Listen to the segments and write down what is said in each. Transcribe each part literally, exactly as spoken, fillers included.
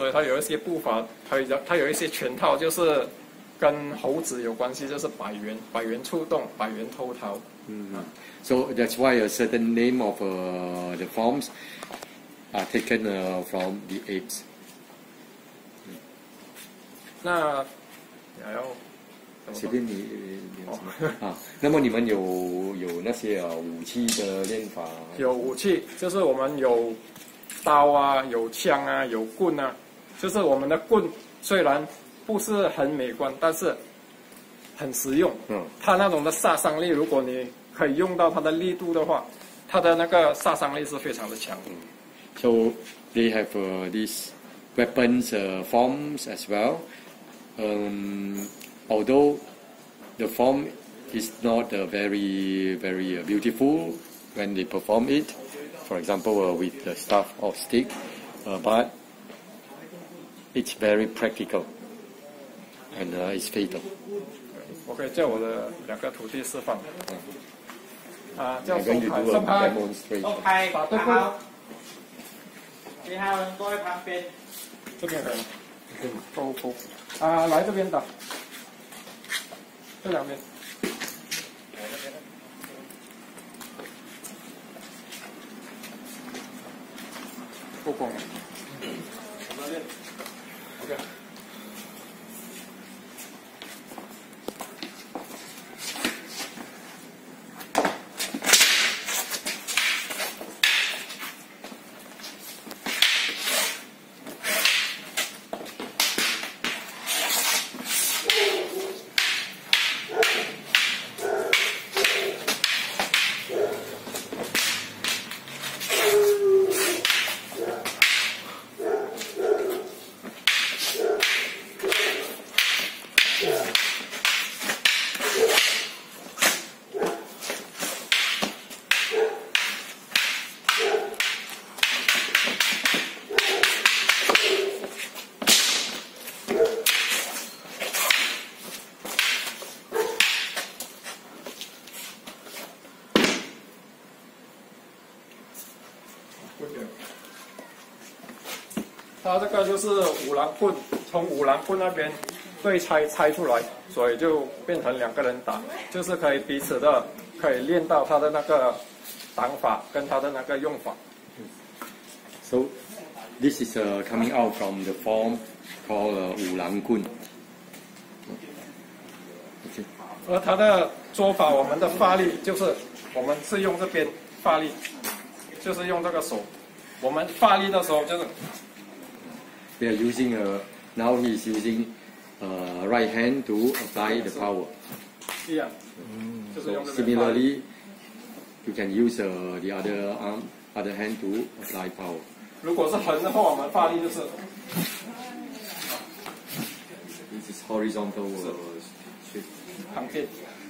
以它有一些步伐，它有它有一些拳套，就是跟猴子有关系，就是百元百元触动，百元偷桃。 嗯、啊、，So that's why a certain name of uh, the forms are taken uh, from the apes. 那还要随便你你什么、哦、啊？那么你们有有那些啊武器的练法？ 有武器，就是我们有刀啊，有枪啊，有棍啊。就是我们的棍虽然不是很美观，但是很实用。嗯，它那种的杀伤力，如果你可以用到它的力度的话，它的那个杀伤力是非常的强。嗯 So they have uh, these weapons uh, forms as well. Um, although the form is not uh, very very uh, beautiful when they perform it, for example uh, with the staff or stick, uh, but it's very practical and uh, it's fatal. 我可以叫我的两个徒弟示范。啊，叫 I'm going to do a 松开， demonstration. 松开， 把对棍， 你好，坐在旁边。 这边可以吗？勾勾。啊，来这边打，这两边。不公。OK。它这个就是五郎棍，从五郎棍那边对拆拆出来，所以就变成两个人打，就是可以彼此的可以练到他的那个挡法跟他的那个用法。 So this is uh, coming out from the form called uh, 五郎棍。Okay. 而它的做法，我们的发力就是我们是用这边发力，就是用这个手，我们发力的时候就是。 We are using uh, now he is using uh, right hand to apply the power. 一样， So similarly, you can use uh, the other arm, other hand to apply power. 如果是横的话，我们发力就是。 This is horizontal uh, shift. 旁边。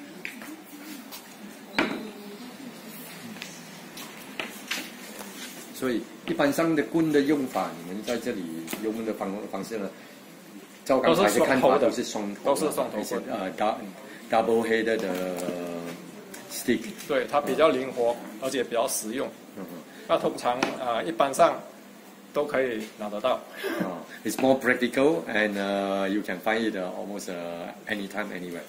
所以一般上的棍的用法，你们在这里用的方方式呢，照刚才的看法都是双头， 都是双头棍， 呃，double headed 的 stick。 对，它比较灵活，而且比较实用。嗯哼。那通常啊、呃，一般上都可以拿得到。 啊 ，It's more practical and、uh, you can find it almost、uh, anytime anywhere。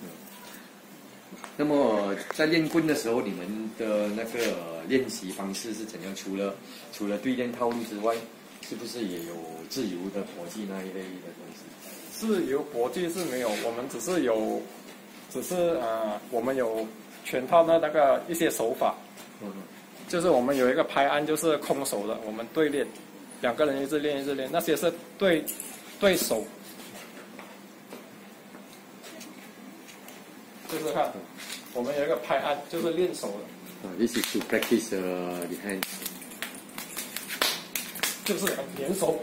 那么在练棍的时候，你们的那个练习方式是怎样？除了除了对练套路之外，是不是也有自由的搏击那一类的东西？ 自由搏击是没有，我们只是有，只是啊、呃，我们有全套的那个一些手法。嗯，就是我们有一个拍案，就是空手的，我们对练，两个人一直练一直练，那些是对对手。就是看，我们有一个拍案，就是练手的。 Uh, this is to practice uh, the hands. 就是连手。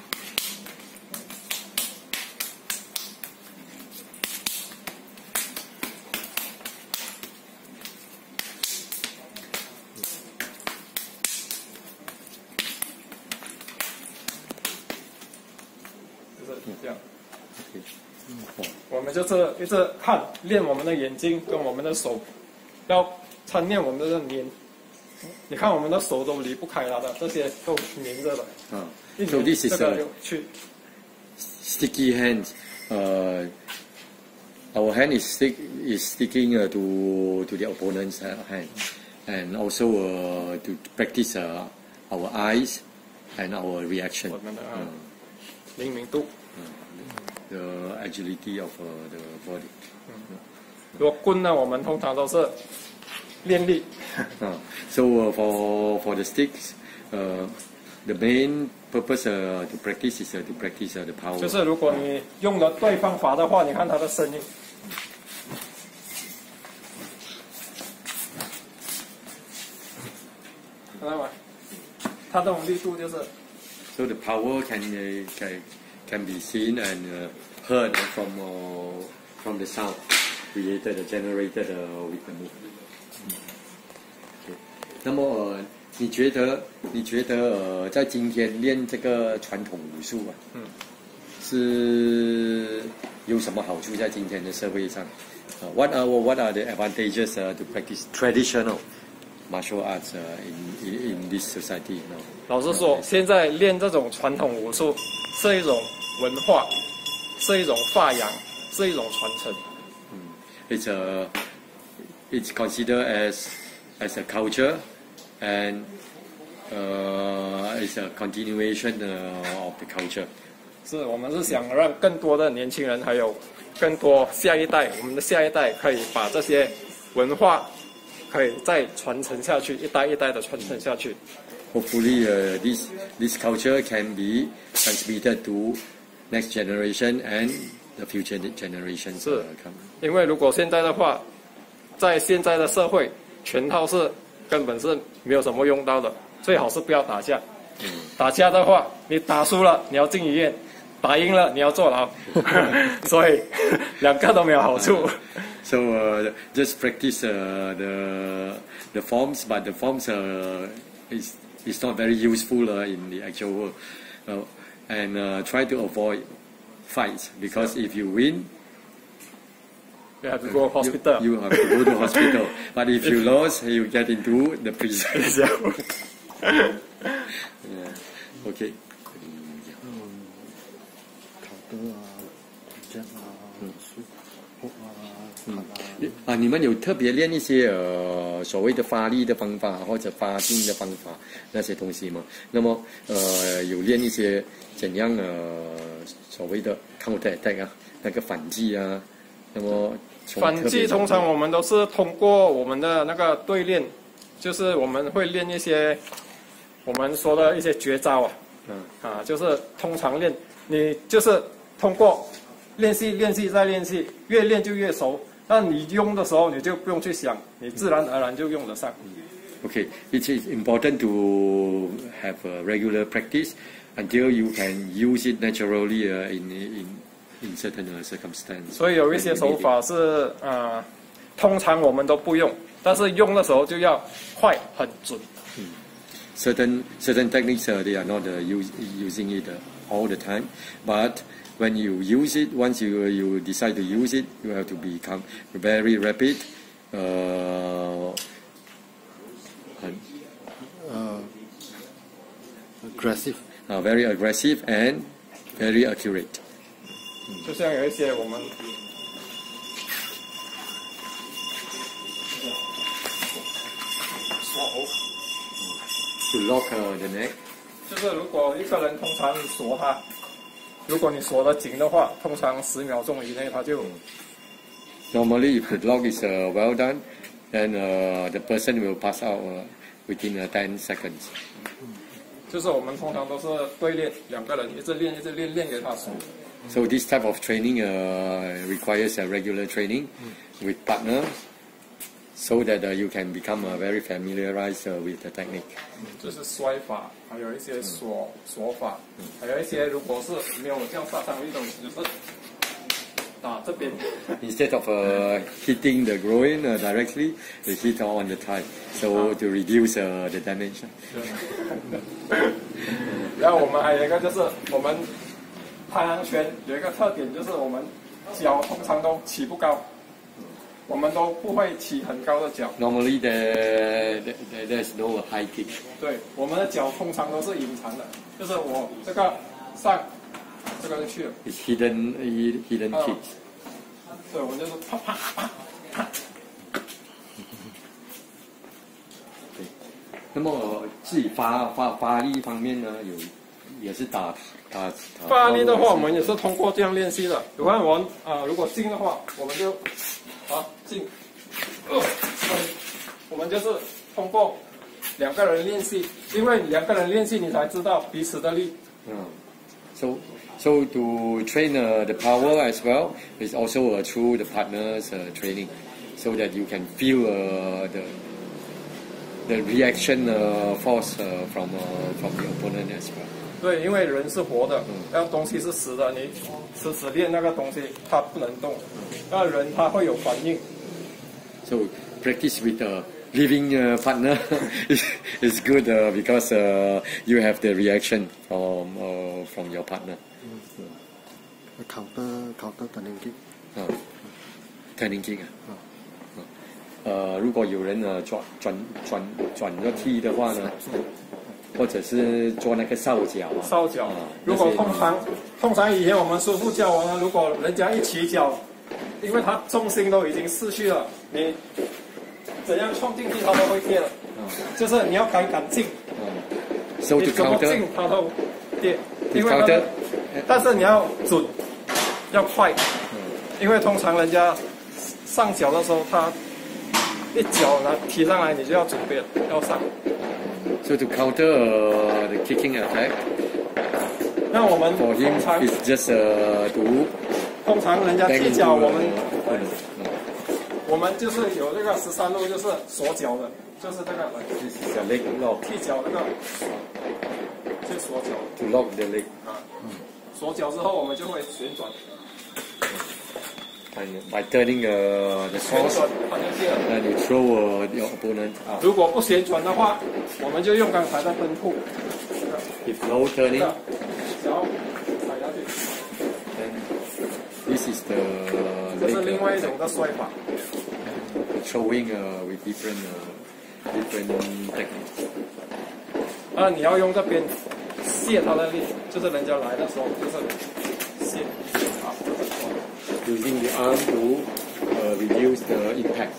就是这样。我们就是一直看练我们的眼睛跟我们的手，要参练我们的脸你看我们的手都离不开它的，这些都粘着的。 啊 So this is a 去 sticky hand. Uh, our hand is stick is sticking uh, to to the opponent's uh, hand, and also uh, to practice uh, our eyes and our reaction. 我们的啊灵敏度。 The agility of uh, the body. 如果棍呢，我们通常都是练力。 Uh, so uh, for for the sticks, uh, the main purpose uh, to practice is uh, to practice uh, the power. 就是如果你用了对方法的话，你看它的声音。看到吗？它这种力度就是。 So the power can uh, can can be seen and uh, heard from uh, from the sound created, uh, generated uh, with the movement. Okay. 那么呃，你觉得你觉得呃，在今天练这个传统武术啊， 嗯， 是有什么好处在今天的社会上？呃、uh, What are what are the advantages uh, to practice traditional martial arts uh, in, in in this society now? 老实说，现在练这种传统武术是一种文化，是一种发扬，是一种传承。 It's a it's considered as as a culture and uh, it's a continuation uh, of the culture. 是我们是想让更多的年轻人，还有更多下一代，我们的下一代可以把这些文化可以再传承下去，一代一代的传承下去。 Hopefully, uh, this this culture can be transmitted to next generation and the future generations. 是，因为如果现在的话，在现在的社会，拳套是根本是没有什么用到的，最好是不要打架。 嗯、 打架的话，你打输了你要进医院，打赢了你要坐牢，所以两个都没有好处。 So uh, just practice uh, the the forms, but the forms uh, is is not very useful uh, in the actual world, uh, and uh, try to avoid fights because if you win, you have to go to hospital. You, you have to go to hospital. But if you lose, you get into the prison. yeah. Okay. 嗯啊，你们有特别练一些呃所谓的发力的方法或者发劲的方法那些东西吗？那么呃有练一些怎样呃所谓的 counter attack 啊，那个反击啊？那么反击通常我们都是通过我们的那个对练，就是我们会练一些我们说的一些绝招啊，嗯啊，就是通常练，你就是通过练习练习再练习，越练就越熟。 那你用的时候，你就不用去想，你自然而然就用得上。 Okay, it is important to have a regular practice until you can use it naturally uh, in in in certain circumstances. 所以有一些手法是呃，通常我们都不用，但是用的时候就要快很准。 嗯 Certain certain techniques uh, they are not uh, use, using it uh, all the time, but when you use it, once you you decide to use it, you have to become very rapid, uh, uh, aggressive, uh, very aggressive and very accurate. 就像有一些我们锁 To lock uh, the neck. 就是如果一个人通常你锁他。 如果你锁得紧的话，通常十秒钟以内它就。 Normally, if the lock is uh, well done, then uh, the person will pass out uh, within uh, ten seconds. 就是我们通常都是对练，两个人一直练，一直练，练给他熟。 So this type of training uh, requires a regular training with partners, so that uh, you can become uh, very familiarized uh, with the technique. 就是摔法，还有一些锁锁法，还有一些如果是没有这样杀伤力的，就是打这边。 Instead of uh, hitting the groin uh, directly, they hit on the thigh, so to reduce uh, the damage. 然后我们还有一个就是我们太阳拳有一个特点就是我们脚通常都起不高， 我们都不会起很高的脚。 Normally there, there there's no high kick. 对，我们的脚通常都是隐藏的，就是我这个上，这个就去了。 It's hidden hidden kicks. 对，我们就是啪啪啪啪。 对，那么自己发发发力方面呢，有也是打打。打发力的话，我们也是通过这样练习的。你看我啊、呃，如果进的话，我们就啊进，呃，我们就是通过两个人练习，因为两个人练习，你才知道彼此的力。 嗯 ，so so to train uh, the power as well is also uh, through the partners uh, training, so that you can feel uh, the the reaction uh, force uh, from uh, from the opponent as well. 对，因为人是活的，那东西是死的，你死死练那个东西，它不能动，那人他会有反应。 So practice with a living uh, partner is is good uh, because uh, you have the reaction from uh, from your partner. counter counter turning kick. 啊 ，turning kick 啊。呃，如果有人呃转转转转个踢的话呢？或者是做那个扫脚啊， 扫脚。 啊、 如果通常通常以前我们师傅教我呢，如果人家一起脚，因为他重心都已经失去了，你怎样冲进去他都会跌了。嗯、就是你要敢敢进。 嗯 So 你 to 怎么 counter, 进他都跌，因为 counter, 但是你要准，要快。嗯、因为通常人家上脚的时候，他一脚呢踢上来，你就要准备要上。 So to counter uh, the kicking attack, 那我们 for him 通常 is just uh, to 通常人家踢脚，我们 uh, 我们就是有这个十三路，就是锁脚的，就是这个 this is a leg lock 踢脚那个，就锁脚 to lock the leg. 啊，锁脚之后我们就会旋转， And by turning uh, the 旋 sauce, 转好像这样。 and you throw uh, your opponent out. 如果不旋转的话，我们就用刚才的奔扑， If no 这 turning, 个脚踩下去， then this is the 这 leg 是另外一 uh, 种的摔法。 throwing uh, with different uh, different techniques. 啊，你要用这边卸他的力，就是人家来的时候就是卸啊，这个错。 Using the arm to uh, reduce the impact.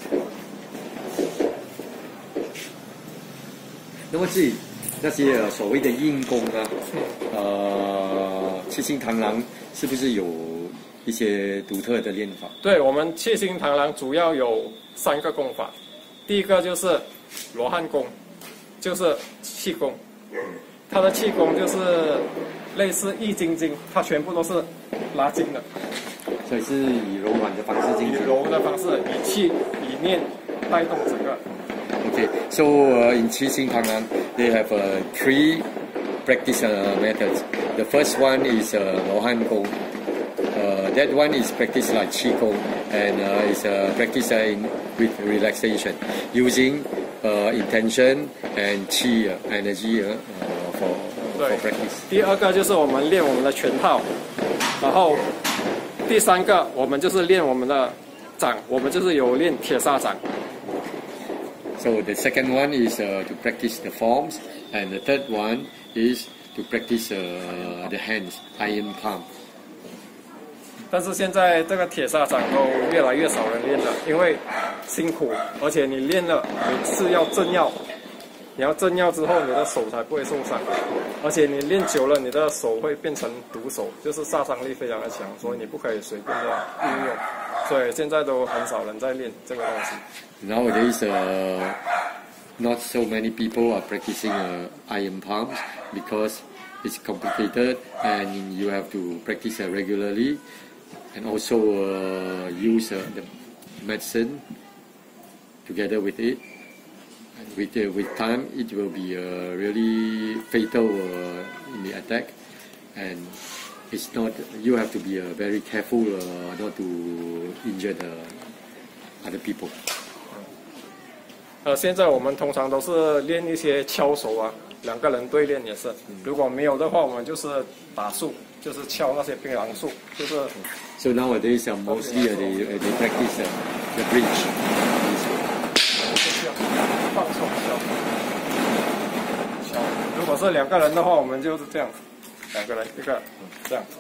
那么至于那些呃所谓的硬功啊，呃，七星螳螂是不是有一些独特的练法？ 对，我们七星螳螂主要有三个功法，第一个就是罗汉功，就是气功，它的气功就是类似易筋经，它全部都是拉筋的。 所以是以柔软的方式进以行。 柔的方式，以气以念带动整个。 Okay, so uh, in Qi Xing Tang Lan, they have uh, three practice uh, methods. The first one is uh, Lohan Gong. Uh, that one is practice like Qi Gong, and uh, is uh, practice uh, in, with relaxation, using uh, intention and Qi uh, energy uh, uh, for, for practice. 第二个就是我们练我们的拳套，然后。 第三个，我们就是练我们的掌，我们就是有练铁砂掌。 So the second one is uh, to practice the forms, and the third one is to practice uh, the hands, iron palm. 但是现在这个铁砂掌都越来越少人练了，因为辛苦，而且你练了，你是要正要，你要正要之后，你的手才不会受伤。 而且你练久了，你的手会变成毒手，就是杀伤力非常的强，所以你不可以随便的运用。所以现在都很少人在练这个东西。 Nowadays, uh, not so many people are practicing uh, iron palms because it's complicated and you have to practice uh, regularly, and also uh, use uh, the medicine together with it. With, uh, with time, it will be uh, really fatal uh, in the attack, and it's not. You have to be uh, very careful uh, not to injure the other people. 呃，现在我们通常都是练一些敲手啊，两个人对练也是。如果没有的话，我们就是打树，就是敲那些槟榔树，就是。 So nowadays, uh, mostly uh, they uh, they practice uh, the bridge. 放手消。消。如果是两个人的话，我们就是这样，两个人一个这样。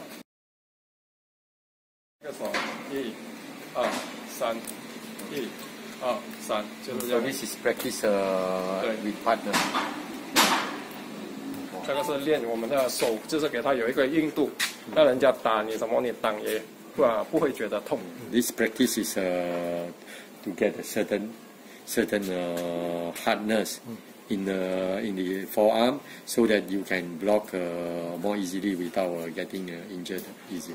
一个手，一、二、三，一、二、三，就是这 So 样。 this is practice uh, with partner. 这个是练我们的手，就是给它有一个硬度，让人家打你什么你挡也不啊不会觉得痛。 This practice is uh, to get a certain certain uh, hardness in the in the forearm, so that you can block uh, more easily without uh, getting uh, injured easy.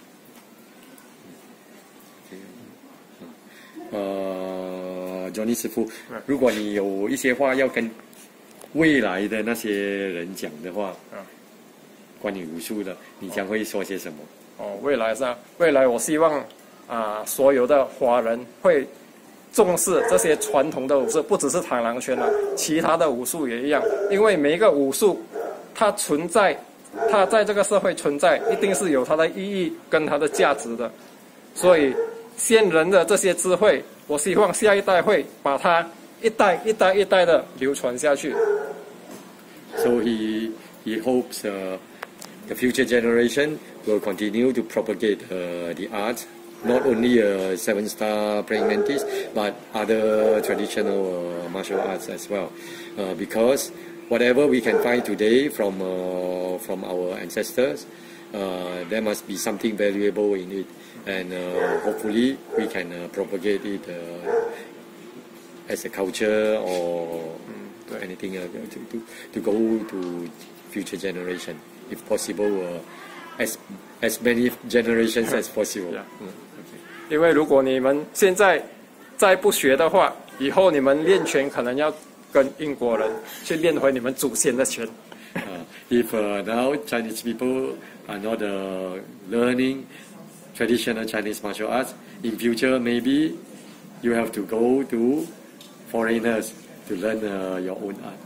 呃 ，Johnny 师傅，如果你有一些话要跟未来的那些人讲的话，关于武术的，你将会说些什么？ 哦，未来是啊，未来我希望啊、所有的华人会重视这些传统的武术，不只是螳螂拳了，其他的武术也一样，因为每一个武术它存在，它在这个社会存在，一定是有它的意义跟它的价值的，所以先人的这些智慧，我希望下一代会把它一代一代一代的流传下去。 So he he hopes uh, the future generation will continue to propagate uh, the art, not only uh, seven star praying mantis, but other traditional uh, martial arts as well. Uh, because whatever we can find today from uh, from our ancestors, uh, there must be something valuable in it, and uh, hopefully we can uh, propagate it uh, as a culture or anything uh, to, to to go to future generation, if possible, uh, as as many generations as possible. Yeah. 因为如果你们现在再不学的话，以后你们练拳可能要跟英国人去练回你们祖先的拳。 Uh, if uh, now Chinese people are not uh, learning traditional Chinese martial arts, in future maybe you have to go to foreigners to learn uh, your own art.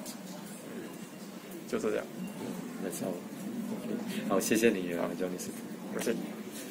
就是这样。 That's all. Okay. 好，谢谢你啊，Johnny师傅。 不是。